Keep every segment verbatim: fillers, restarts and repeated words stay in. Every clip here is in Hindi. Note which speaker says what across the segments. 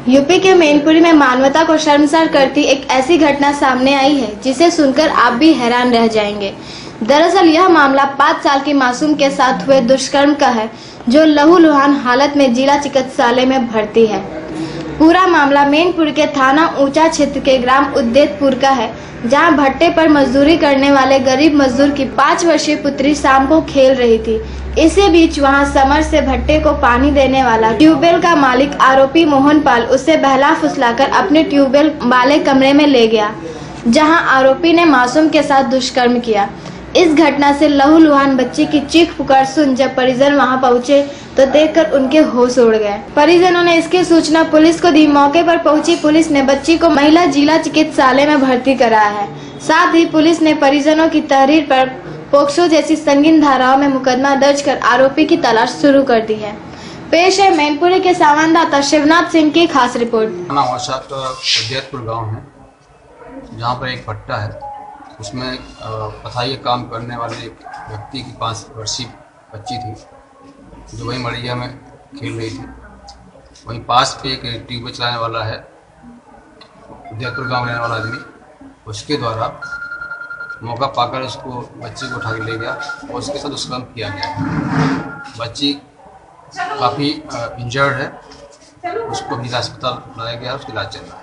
Speaker 1: यूपी के मैनपुरी में मानवता को शर्मसार करती एक ऐसी घटना सामने आई है जिसे सुनकर आप भी हैरान रह जाएंगे। दरअसल यह मामला पाँच साल की मासूम के साथ हुए दुष्कर्म का है, जो लहूलुहान हालत में जिला चिकित्सालय में भर्ती है। पूरा मामला मैनपुरी के थाना ऊंचा क्षेत्र के ग्राम उद्देतपुर का है, जहां भट्टे पर मजदूरी करने वाले गरीब मजदूर की पाँच वर्षीय पुत्री शाम को खेल रही थी। इसी बीच वहां समर से भट्टे को पानी देने वाला ट्यूबवेल का मालिक आरोपी मोहन पाल उसे बहला फुसलाकर अपने ट्यूबवेल वाले कमरे में ले गया, जहां आरोपी ने मासूम के साथ दुष्कर्म किया। इस घटना से लहूलुहान बच्ची की चीख पुकार सुन जब परिजन वहां पहुंचे तो देखकर उनके होश उड़ गए। परिजनों ने इसकी सूचना पुलिस को दी। मौके पर पहुंची पुलिस ने बच्ची को महिला जिला चिकित्सालय में भर्ती कराया है। साथ ही पुलिस ने परिजनों की तहरीर पर पोक्सो जैसी संगीन धाराओं में मुकदमा दर्ज कर आरोपी की तलाश शुरू कर दी है। पेश है मैनपुरी के संवाददाता शिवनाथ सिंह की खास रिपोर्ट।
Speaker 2: उद्देतपुर गाँव है, जहाँ पर एक भट्टा है, उसमें पथाई काम करने वाले एक व्यक्ति की पाँच वर्षीय बच्ची थी, जो वही मड़िया में खेल रही थी। वहीं पास पे एक ट्यूबवेल चलाने वाला है, उद्देतपुर गाँव रहने वाला आदमी, उसके द्वारा मौका पाकर उसको बच्ची को उठा के ले गया और उसके साथ दुष्कर्म किया गया। बच्ची काफ़ी इंजर्ड है, उसको भी अस्पताल लाया गया, उसका इलाज चल रहा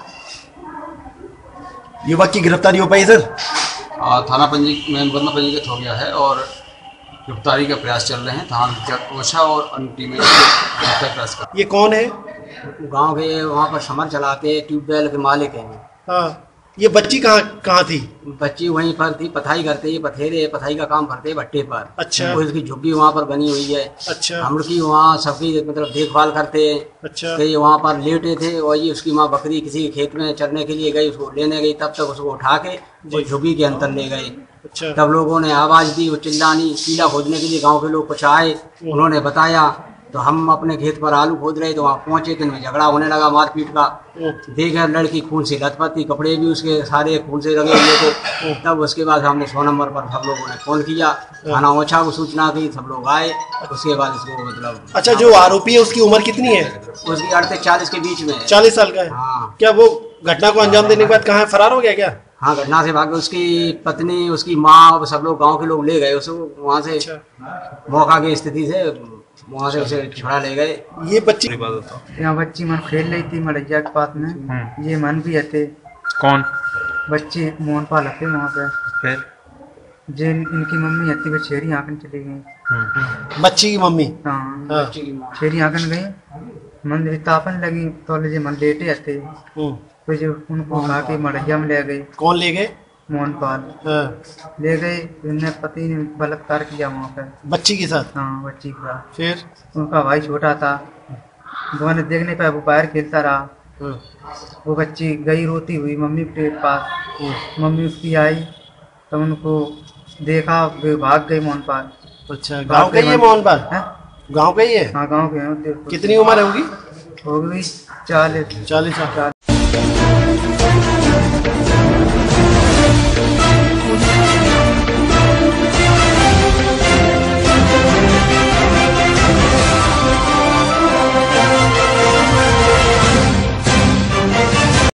Speaker 2: है।
Speaker 3: युवक की गिरफ्तारी हो पाई सर?
Speaker 2: थाना पंजी में मुकदमा पंजीकृत हो गया है और गिरफ्तारी का प्रयास चल रहे हैं। थाना ओछा और अन्य टीमें गिरफ्तार प्रयास कर।
Speaker 3: ये कौन है?
Speaker 4: गांव के वहाँ पर समर चलाते ट्यूबवेल के मालिक हैं।
Speaker 3: हाँ, ये बच्ची कहाँ कहाँ थी?
Speaker 4: बच्ची वहीं पर थी, पथाई करते ये पथेरे पथाई का काम करते भट्टे पर।
Speaker 3: अच्छा।
Speaker 4: वो इसकी झुग्गी वहाँ पर बनी हुई है।
Speaker 3: अच्छा।
Speaker 4: हम लोग की वहाँ सबकी मतलब देखभाल करते हैं।
Speaker 3: अच्छा।
Speaker 4: कई वहाँ पर लेटे थे और ये उसकी माँ बकरी किसी खेत में चरने के लिए गई, उसको लेने गई, तब तक उसको उठा के वो झुग्गी के अंदर ले गए।
Speaker 3: अच्छा।
Speaker 4: तब लोगों ने आवाज़ दी, वो चिल्लानी कीला खोदने के लिए गाँव के लोग कुछ आए, उन्होंने बताया तो हम अपने खेत पर आलू खोद रहे तो वहाँ पहुँचे तो इनमें झगड़ा होने लगा, मारपीट का। देखे लड़की खून से लथपथ थी, कपड़े भी उसके सारे खून से लगे हुए थे। तब उसके बाद हमने सौ नंबर पर सब लोगों ने फोन किया, थाना ओछा को सूचना की, सब लोग आए। उसके बाद इसको मतलब।
Speaker 3: अच्छा, जो आरोपी है उसकी उम्र कितनी है?
Speaker 4: उसकी अड़तीस चालीस के बीच में है।
Speaker 3: चालीस साल का है।
Speaker 4: हाँ।
Speaker 3: क्या वो घटना को अंजाम देने के बाद कहाँ फरार हो गया क्या?
Speaker 4: हाँ, घटना से भाग उसकी पत्नी, उसकी माँ और सब लोग गाँव के लोग ले गए उसको वहाँ से। अच्छा। मौका की स्थिति से वहाँ से उसे छुड़ा ले गए।
Speaker 3: ये बच्ची
Speaker 5: यहाँ बच्ची मन खेल रही थी मड़ैया के पास में। ये मन भी थे।
Speaker 6: कौन
Speaker 5: बच्ची? मोहन पाल थे वहाँ पे।
Speaker 6: फिर
Speaker 5: जे इनकी मम्मी हती वो छेरी आंकन चली गई।
Speaker 3: बच्ची की मम्मी?
Speaker 5: हाँ, छेरी आंकन गई, मन तापन लगी तो ले मन लेटे थे, तो जो उनको उठा के मड़ैया में ले गई।
Speaker 3: कौन ले गए? मोहन
Speaker 5: पाल ले गए। इन्हें पति ने बलात्कार किया वहाँ पे
Speaker 3: बच्ची के साथ।
Speaker 5: हाँ, बच्ची के साथ।
Speaker 3: फिर
Speaker 5: उनका भाई छोटा था, दोनों देखने पे वो बाहर खेलता रहा। वो बच्ची गई रोती हुई मम्मी के पास। मम्मी उसकी आई तो उनको देखा, भाग गई मोहन पाल।
Speaker 3: अच्छा, गाँव का ही है मोहन पाल? गाँव का ही है?
Speaker 5: हाँ, गाँव के हैं।
Speaker 3: कितनी उम्र होगी?
Speaker 5: होगी चालीस
Speaker 3: चालीस साल।